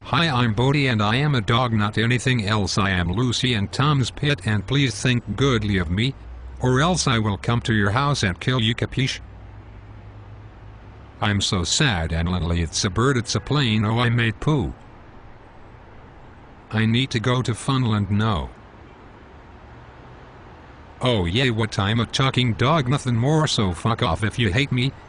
Hi, I'm Bodie and I am a dog, not anything else. I am Lucy and Tom's pet, and please think goodly of me, or else I will come to your house and kill you, capiche? I'm so sad and lonely. It's a bird, it's a plane, oh I made poo. I need to go to Funland now. Oh yeah, what, I'm a talking dog, nothing more, so fuck off if you hate me.